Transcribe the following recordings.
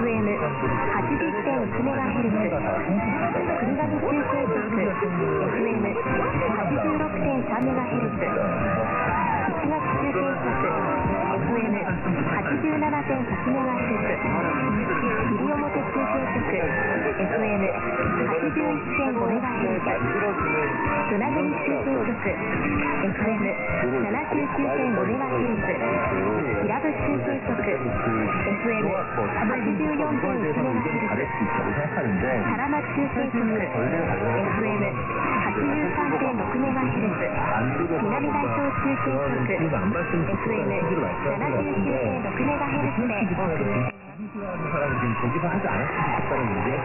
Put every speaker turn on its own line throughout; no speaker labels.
거기서 하지 않았으면 좋겠다는 문제가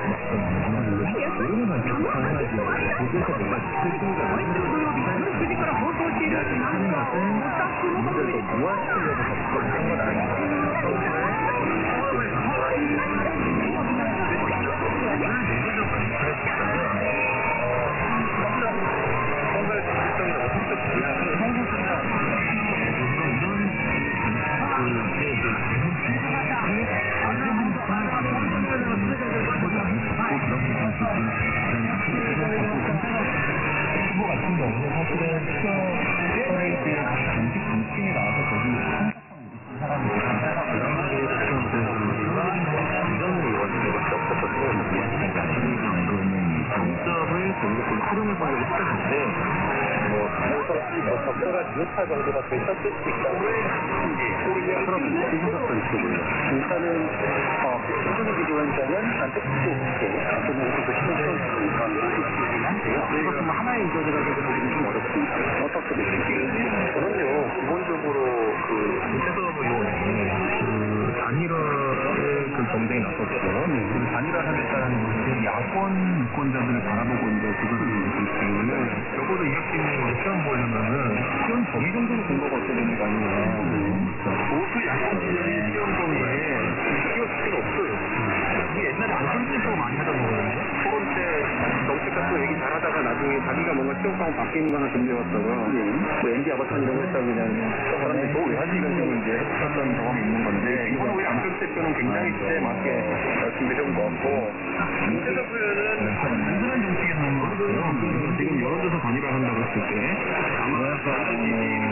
적절한 정도가 되셨을 수 있다고 일단은 신선의 기조원장은 안타깝게 안타깝게 이것은 하나의 의견이라고 보기는 좀 어렵습니다. 어떻게 되실까요? 저는요 기본적으로 단일화의 경쟁이 나섰고 단일화하겠다는 것이 야권 유권자들을 바라보고 있는 그것을 얘기하기 때문에 적어도 이렇게 시험 보려면은 시험 범위 정도는 공부가 어떻게 되는 거 아니에요. 보수 야권의 시험 범위에 끼워줄 필요 없어요. 이게 옛날에 안철수도 많이 하던 거거든요. 토론 때 정책 갖고 얘기 잘하다가 나중에 자기가 뭔가 시험방을 바뀌는 거 하나 준비해왔다가 뭐 MD 아바타 이런 거 했다고 그냥 사람들이 너 왜 하지 이런 식으로 이제 했었던 경험이 있는 건데 이번 우리 안철수 대표는 굉장히 시대에 맞게 준비해온 것 같고 문제가 보면은 단순한 정치에 나온 것 같아요. 지금 여러 데서 단일화 한다고 했을 때 아마